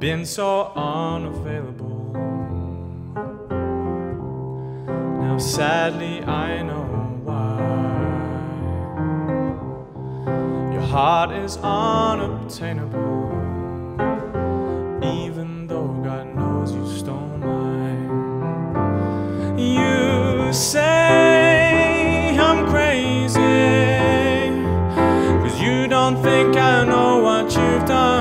been so unavailable. Now sadly I know why. Your heart is unobtainable, even though God knows you stole mine. You say I'm crazy, 'cause you don't think I know what you've done.